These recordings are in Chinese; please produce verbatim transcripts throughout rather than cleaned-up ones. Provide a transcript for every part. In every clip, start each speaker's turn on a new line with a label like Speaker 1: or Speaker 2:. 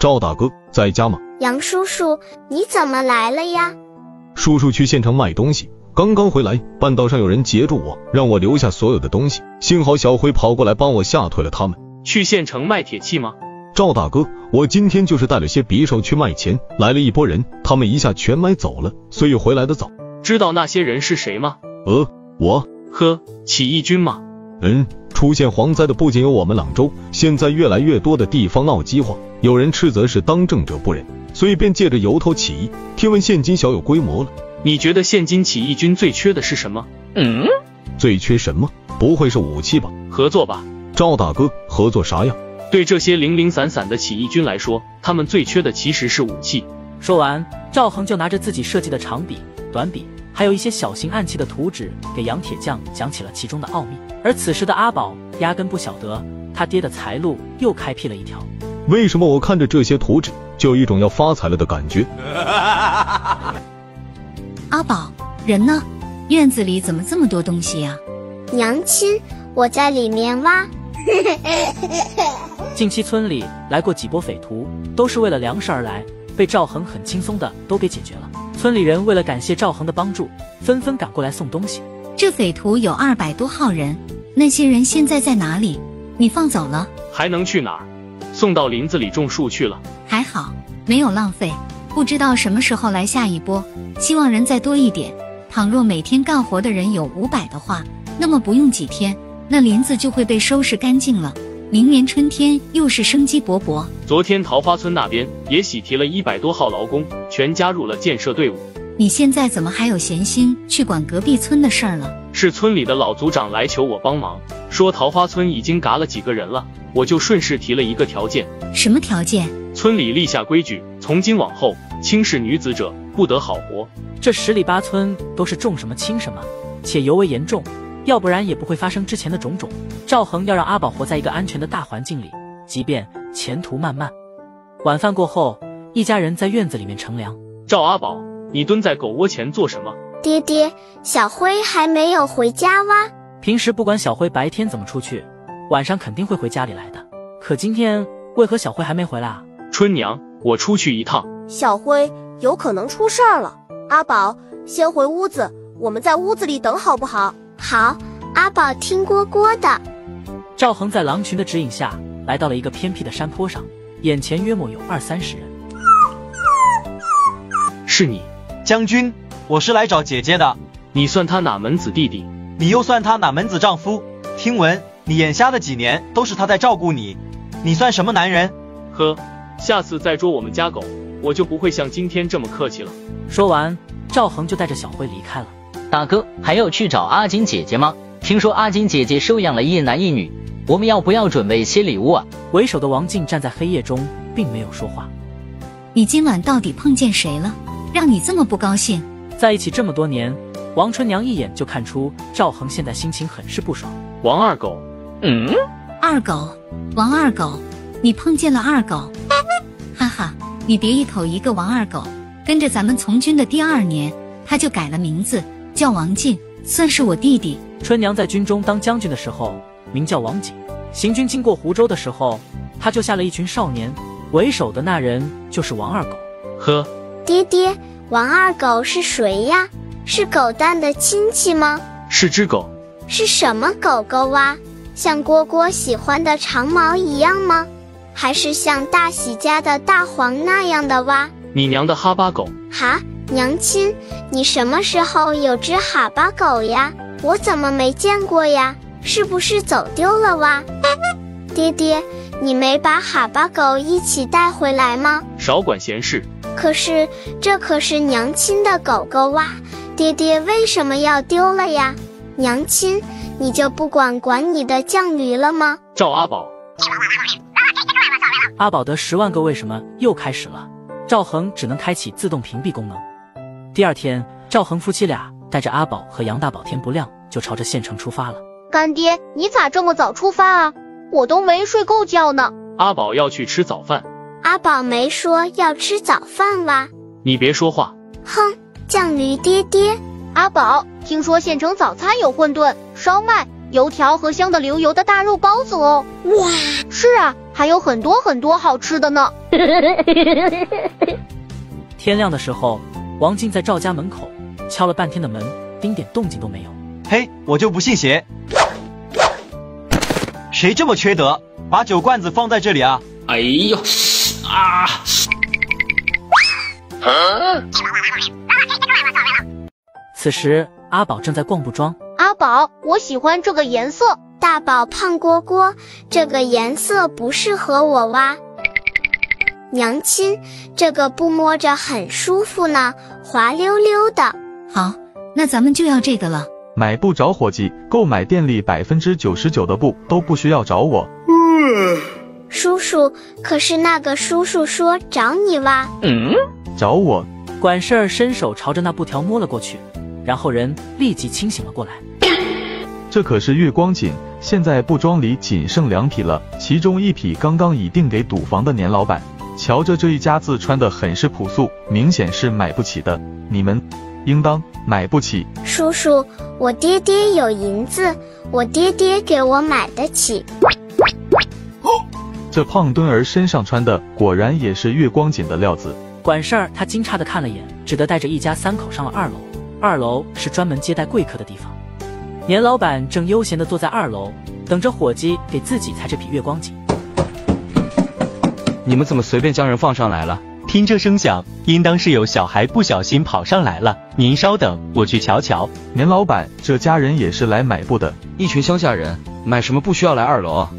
Speaker 1: 赵大哥在家吗？
Speaker 2: 杨叔叔，你怎么来了呀？
Speaker 1: 叔叔去县城卖东西，刚刚回来，半道上有人截住我，让我留下所有的东西，幸好小辉跑过来帮我吓退了他们。
Speaker 3: 去县城卖铁器吗？
Speaker 1: 赵大哥，我今天就是带了些匕首去卖钱，来了一拨人，他们一下全买走了，所以回来的早。
Speaker 3: 知道那些人是谁吗？
Speaker 1: 呃，我
Speaker 3: 呵，起义军吗？
Speaker 1: 嗯，出现蝗灾的不仅有我们朗州，现在越来越多的地方闹饥荒，有人斥责是当政者不仁，所以便借着由头起义。听闻现今小有规模了。
Speaker 3: 你觉得现今起义军最缺的是什么？
Speaker 4: 嗯，
Speaker 1: 最缺什么？不会是武器吧？
Speaker 3: 合作吧。
Speaker 1: 赵大哥，合作啥呀？
Speaker 3: 对这些零零散散的起义军来说，他们最缺的其实是武器。
Speaker 5: 说完，赵恒就拿着自己设计的长笔、短笔，还有一些小型暗器的图纸，给杨铁匠讲起了其中的奥秘。而此时的阿宝压根不晓得，他爹的财路又开辟了一条。
Speaker 1: 为什么我看着这些图纸，就有一种要发财了的感觉？
Speaker 6: 阿宝，人呢？院子里怎么这么多东西呀？
Speaker 2: 娘亲，我在里面挖。
Speaker 5: 近期村里来过几波匪徒，都是为了粮食而来，被赵恒很轻松的都给解决了。村里人为了感谢赵恒的帮助，纷纷赶过来送东西。
Speaker 6: 这匪徒有二百多号人，那些人现在在哪里？你放走了？
Speaker 3: 还能去哪儿？送到林子里种树去了。
Speaker 6: 还好，没有浪费。不知道什么时候来下一波，希望人再多一点。倘若每天干活的人有五百的话，那么不用几天，那林子就会被收拾干净了。明年春天又是生机勃勃。
Speaker 3: 昨天桃花村那边也喜提了一百多号劳工，全加入了建设队伍。
Speaker 6: 你现在怎么还有闲心去管隔壁村的事儿了？
Speaker 3: 是村里的老组长来求我帮忙，说桃花村已经嘎了几个人了，我就顺势提了一个条件。
Speaker 6: 什么条件？
Speaker 3: 村里立下规矩，从今往后轻视女子者不得好活。
Speaker 5: 这十里八村都是重什么轻什么，且尤为严重，要不然也不会发生之前的种种。赵恒要让阿宝活在一个安全的大环境里，即便前途漫漫。晚饭过后，一家人在院子里面乘凉。
Speaker 3: 赵阿宝，你蹲在狗窝前做什么？
Speaker 2: 爹爹，小辉还没有回家哇。
Speaker 5: 平时不管小辉白天怎么出去，晚上肯定会回家里来的。可今天为何小辉还没回来啊？
Speaker 3: 春娘，我出去一趟。
Speaker 7: 小辉有可能出事儿了。阿宝，先回屋子，我们在屋子里等好不好？
Speaker 2: 好，阿宝听蝈蝈的。
Speaker 5: 赵恒在狼群的指引下，来到了一个偏僻的山坡上，眼前约莫有二三十人。
Speaker 3: 是你，
Speaker 8: 将军，我是来找姐姐的。
Speaker 3: 你算他哪门子弟弟？
Speaker 8: 你又算他哪门子丈夫？听闻你眼瞎的几年都是他在照顾你，你算什么男人？
Speaker 3: 呵，下次再捉我们家狗，我就不会像今天这么客气了。
Speaker 5: 说完，赵恒就带着小辉离开了。
Speaker 4: 大哥，还要去找阿金姐姐吗？听说阿金姐姐收养了一男一女，我们要不要准备些礼物啊？
Speaker 5: 为首的王静站在黑夜中，并没有说话。
Speaker 6: 你今晚到底碰见谁了，让你这么不高兴？
Speaker 5: 在一起这么多年，王春娘一眼就看出赵恒现在心情很是不爽。
Speaker 3: 王二狗，
Speaker 4: 嗯，
Speaker 6: 二狗，王二狗，你碰见了二狗？哈哈，你别一口一个王二狗。跟着咱们从军的第二年，他就改了名字，叫王进，算是我弟弟。
Speaker 5: 春娘在军中当将军的时候，名叫王景。行军经过湖州的时候，他救下了一群少年，为首的那人就是王二狗。
Speaker 3: 呵，
Speaker 2: 爹爹，王二狗是谁呀？是狗蛋的亲戚吗？
Speaker 3: 是只狗。
Speaker 2: 是什么狗狗啊？像蝈蝈喜欢的长毛一样吗？还是像大喜家的大黄那样的哇？
Speaker 3: 你娘的哈巴狗！
Speaker 2: 哈，娘亲，你什么时候有只哈巴狗呀？我怎么没见过呀？是不是走丢了哇？爹爹，你没把哈巴狗一起带回来吗？
Speaker 3: 少管闲事。
Speaker 2: 可是这可是娘亲的狗狗哇，爹爹为什么要丢了呀？娘亲，你就不管管你的犟驴了吗？
Speaker 3: 赵阿宝，
Speaker 5: 阿宝的十万个为什么又开始了。赵恒只能开启自动屏蔽功能。第二天，赵恒夫妻俩带着阿宝和杨大宝天不亮就朝着县城出发了。
Speaker 7: 干爹，你咋这么早出发啊？我都没睡够觉呢。
Speaker 3: 阿宝要去吃早饭。
Speaker 2: 阿宝没说要吃早饭哇。
Speaker 3: 你别说话。
Speaker 2: 哼，犟驴爹爹。
Speaker 7: 阿宝，听说县城早餐有馄饨、烧麦、油条和香的流油的大肉包子哦。
Speaker 2: 哇，
Speaker 7: 是啊， 还有很多很多好吃的呢。
Speaker 5: 天亮的时候，王静在赵家门口敲了半天的门，丁点动静都没有。
Speaker 8: 嘿，我就不信邪，谁这么缺德，把酒罐子放在这里啊？
Speaker 3: 哎呦啊！
Speaker 5: 此时阿宝正在逛布庄。
Speaker 7: 阿宝，我喜欢这个颜色。
Speaker 2: 大宝胖蝈蝈，这个颜色不适合我哇。娘亲，这个布摸着很舒服呢，滑溜溜的。
Speaker 6: 好，那咱们就要这个了。
Speaker 9: 买布找伙计，购买店里百分之九十九的布都不需要找我。
Speaker 2: 叔叔，可是那个叔叔说找你哇。
Speaker 5: 嗯，
Speaker 9: 找我。
Speaker 5: 管事儿伸手朝着那布条摸了过去，然后人立即清醒了过来。
Speaker 9: 这可是月光锦，现在布庄里仅剩两匹了，其中一匹刚刚已定给赌房的年老板。瞧着这一家子穿得很是朴素，明显是买不起的，你们应当买不起。
Speaker 2: 叔叔，我爹爹有银子，我爹爹给我买得起。
Speaker 9: 这胖墩儿身上穿的果然也是月光锦的料子。
Speaker 5: 管事儿他惊诧地看了眼，只得带着一家三口上了二楼。二楼是专门接待贵客的地方。年老板正悠闲地坐在二楼，等着伙计给自己裁这匹月光锦。
Speaker 10: 你们怎么随便将人放上来了？
Speaker 8: 听这声响，应当是有小孩不小心跑上来了。您稍等，我去瞧瞧。
Speaker 9: 年老板，这家人也是来买布的。
Speaker 10: 一群乡下人，买什么不需要来二楼啊？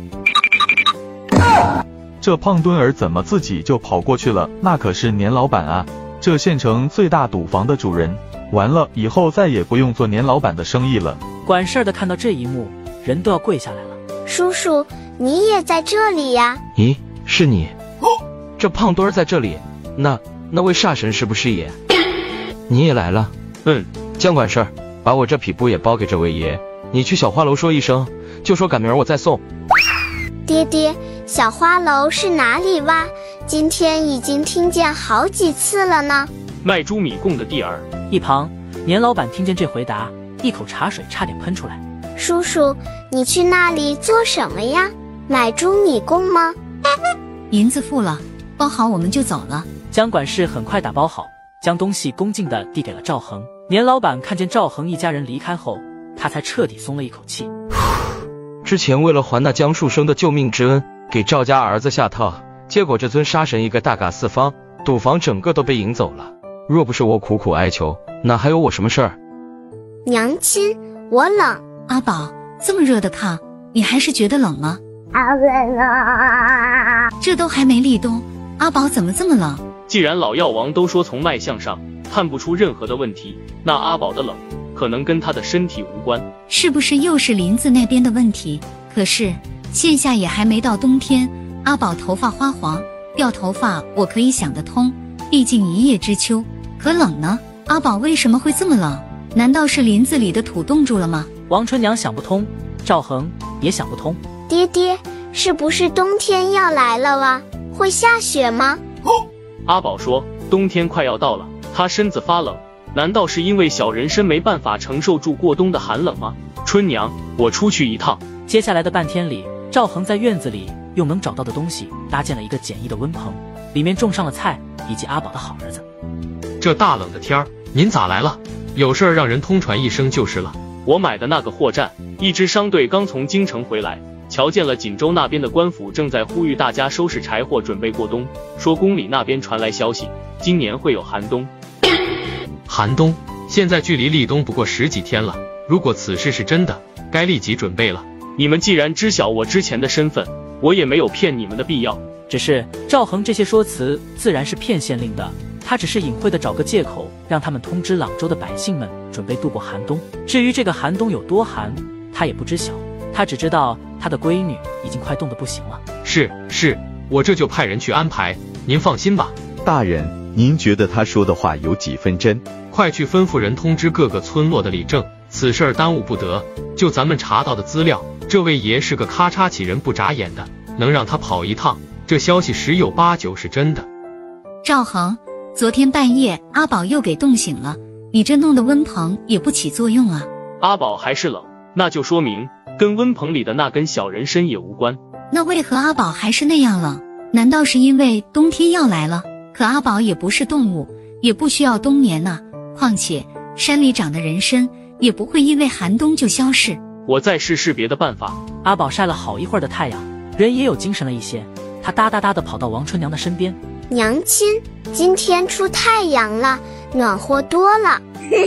Speaker 9: 这胖墩儿怎么自己就跑过去了？那可是年老板啊，这县城最大赌房的主人。完了，以后再也不用做年老板的生意了。
Speaker 5: 管事儿的看到这一幕，人都要跪下来了。
Speaker 2: 叔叔，你也在这里呀？
Speaker 10: 咦，是你？这胖墩儿在这里，那那位煞神是不是也？你也来了？嗯，江管事儿，把我这匹布也包给这位爷。你去小花楼说一声，就说赶明儿我再送。
Speaker 2: 爹爹，小花楼是哪里哇？今天已经听见好几次了呢。
Speaker 3: 卖猪米贡的地儿。
Speaker 5: 一旁年老板听见这回答，一口茶水差点喷出来。
Speaker 2: 叔叔，你去那里做什么呀？买猪米贡吗？
Speaker 6: 银子付了，包好我们就走了。
Speaker 5: 江管事很快打包好，将东西恭敬地递给了赵恒。年老板看见赵恒一家人离开后，他才彻底松了一口气。
Speaker 10: 之前为了还那江树生的救命之恩，给赵家儿子下套，结果这尊杀神一个大嘎四方，赌房整个都被赢走了。若不是我苦苦哀求，哪还有我什么事儿？
Speaker 2: 娘亲，我冷。
Speaker 6: 阿宝，这么热的炕，你还是觉得冷吗？
Speaker 2: 好冷啊！
Speaker 6: 这都还没立冬，阿宝怎么这么冷？
Speaker 3: 既然老药王都说从脉象上看不出任何的问题，那阿宝的冷可能跟他的身体无关。
Speaker 6: 是不是又是林子那边的问题？可是现下也还没到冬天，阿宝头发花黄，掉头发我可以想得通，毕竟一叶知秋。可冷呢？阿宝为什么会这么冷？难道是林子里的土冻住了吗？
Speaker 5: 王春娘想不通，赵恒也想不通。
Speaker 2: 爹爹，是不是冬天要来了哇？会下雪吗？
Speaker 3: 阿宝说，冬天快要到了，他身子发冷，难道是因为小人参没办法承受住过冬的寒冷吗？春娘，我出去一趟。
Speaker 5: 接下来的半天里，赵恒在院子里用能找到的东西搭建了一个简易的温棚，里面种上了菜以及阿宝的好儿子。
Speaker 3: 这大冷的天儿，您咋来了？有事儿让人通传一声就是了。我买的那个货站，一支商队刚从京城回来，瞧见了锦州那边的官府正在呼吁大家收拾柴火准备过冬，说宫里那边传来消息，今年会有寒冬。寒冬？现在距离立冬不过十几天了，如果此事是真的，该立即准备了。你们既然知晓我之前的身份，我也没有骗你们的必要。
Speaker 5: 只是赵恒这些说辞自然是骗县令的，他只是隐晦的找个借口，让他们通知朗州的百姓们准备度过寒冬。至于这个寒冬有多寒，他也不知晓，他只知道他的闺女已经快冻得不行了。
Speaker 3: 是是，我这就派人去安排，您放心吧。
Speaker 11: 大人，您觉得他说的话有几分真？
Speaker 3: 快去吩咐人通知各个村落的里正，此事耽误不得。就咱们查到的资料，这位爷是个咔嚓起人不眨眼的，能让他跑一趟，这消息十有八九是真的。
Speaker 6: 赵恒，昨天半夜阿宝又给冻醒了，你这弄的温棚也不起作用啊。
Speaker 3: 阿宝还是冷，那就说明跟温棚里的那根小人参也无关。
Speaker 6: 那为何阿宝还是那样冷？难道是因为冬天要来了？可阿宝也不是动物，也不需要冬眠呢、啊。况且山里长的人参也不会因为寒冬就消逝。
Speaker 3: 我再试试别的办法。
Speaker 5: 阿宝晒了好一会儿的太阳，人也有精神了一些。他哒哒哒地跑到王春娘的身边。
Speaker 2: 娘亲，今天出太阳了，暖和多了。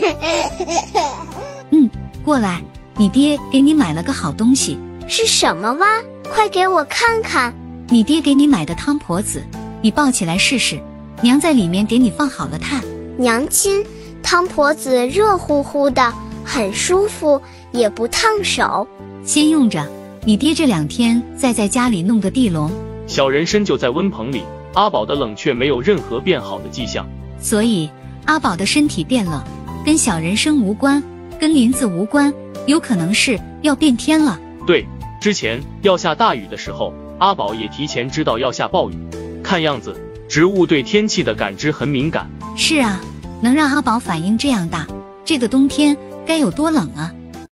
Speaker 6: 嗯，过来，你爹给你买了个好东西。
Speaker 2: 是什么哇？快给我看看。
Speaker 6: 你爹给你买的汤婆子，你抱起来试试。娘在里面给你放好了炭。
Speaker 2: 娘亲，汤婆子热乎乎的，很舒服，也不烫手。
Speaker 6: 先用着，你爹这两天再在家里弄个地笼。
Speaker 3: 小人参就在温棚里，阿宝的冷却没有任何变好的迹象。
Speaker 6: 所以阿宝的身体变冷，跟小人参无关，跟林子无关，有可能是要变天了。
Speaker 3: 对，之前要下大雨的时候，阿宝也提前知道要下暴雨。看样子植物对天气的感知很敏感。
Speaker 6: 是啊，能让阿宝反应这样大，这个冬天该有多冷啊！